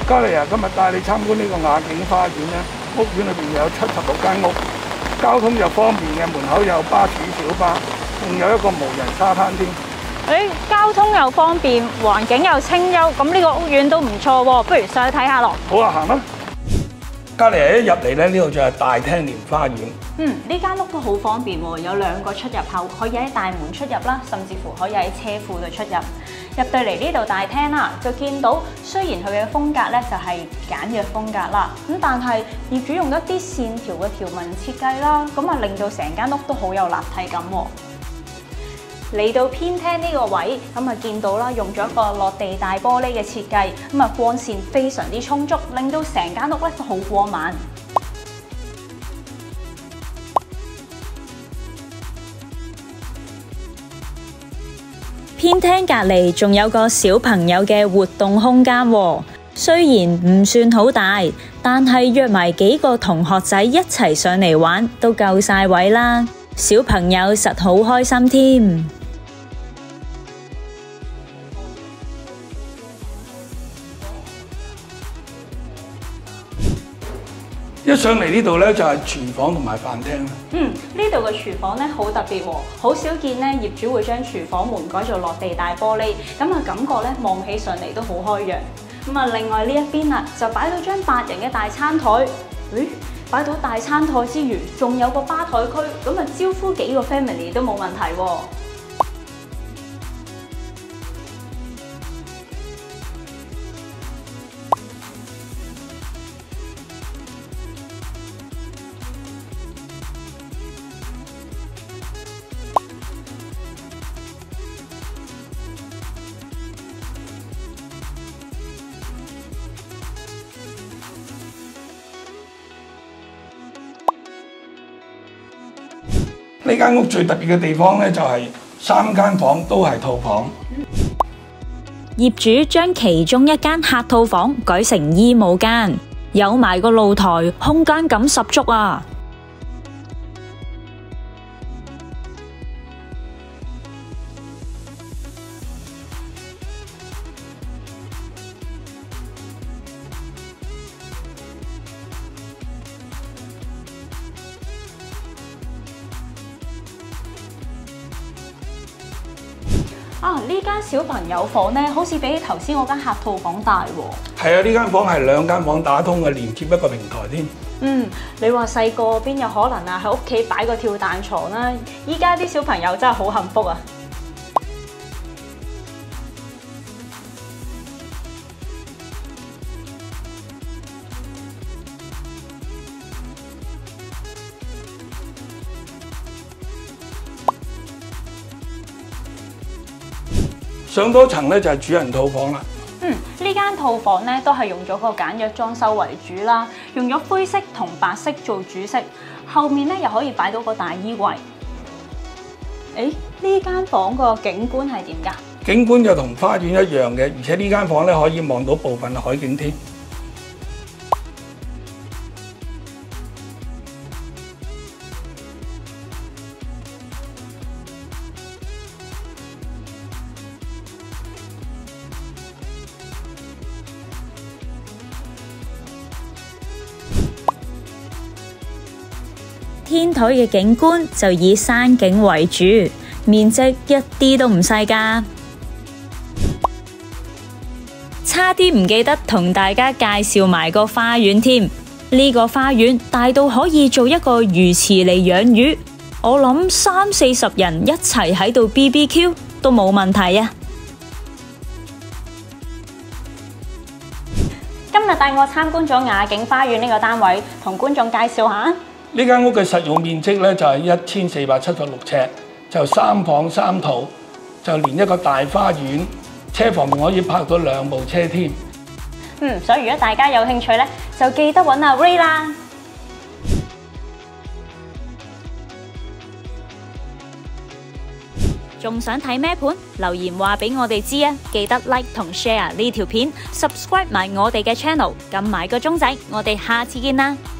嘉莉啊，今日帶你參觀呢個雅景花園咧，屋苑裏邊有76間屋，交通又方便嘅，門口有巴士、小巴，仲有一個無人沙灘添。 交通又方便，環境又清幽，咁呢個屋苑都唔錯喎，不如上去睇下咯。 好啊，行啦！嘉莉一入嚟咧，呢度就係大廳蓮花園。 呢間屋都好方便喎，有2個出入口，可以喺大門出入啦，甚至乎可以喺車庫度出入。入到嚟呢度大廳啦，就見到雖然佢嘅風格咧就係簡約風格啦，咁但係業主用一啲線條嘅條紋設計啦，咁啊令到成間屋都好有立體感喎。嚟到偏廳呢個位，咁啊見到啦，用咗一個落地大玻璃嘅設計，咁啊光線非常之充足，令到成間屋咧都好光猛。偏廳隔離仲有個小朋友嘅活動空間喎，雖然唔算好大，但係約埋幾個同學仔一齊上嚟玩都夠晒位啦，小朋友實好開心添。 一上嚟呢度咧就係廚房同埋飯廳啦。 呢度嘅廚房咧好特別喎，好少見咧業主會將廚房門改做落地大玻璃，咁啊感覺咧望起上嚟都好開揚。咁啊另外呢一邊啊就擺到張8人嘅大餐台，擺到大餐台之餘，仲有個吧台區，咁啊招呼幾個 family 都冇問題喎。 呢間屋最特別嘅地方咧，就係3間房都係套房。 業主將其中一間客套房改成衣帽間，有埋個露台，空間感十足啊！呢間小朋友房咧，好似比起頭先嗰間客套房大喎。 係啊，呢間房係2間房打通嘅，連接一個平台添。 你話細個邊有可能啊？喺屋企擺個跳彈床啦！依家啲小朋友真係好幸福啊！ 上多層咧就係主人套房啦。 呢間套房咧都係用咗個簡約裝修為主啦，用咗灰色同白色做主色，後面咧又可以擺到個大衣櫃。呢間房個景觀係點㗎？ 景觀就同花園一樣嘅，而且呢間房咧可以望到部分海景添。 天台嘅景觀就以山景為主，面積一啲都唔細㗎。差啲唔記得同大家介紹埋個花園添。呢個花園大到可以做一個魚池嚟養魚，我諗30-40人一齊喺度 BBQ 都冇問題啊！今日帶我參觀咗雅景花園呢個單位，同觀眾介紹下。 呢間屋嘅實用面積咧就係1476尺，就3房3套，就連一個大花園，車房可以泊到2部車添。 所以如果大家有興趣咧，就記得揾阿 Ray 啦。仲想睇咩盤？留言話俾我哋知啊！記得 like 同 share 呢條片，subscribe 埋我哋嘅 channel，撳埋個鐘仔，我哋下次見啦！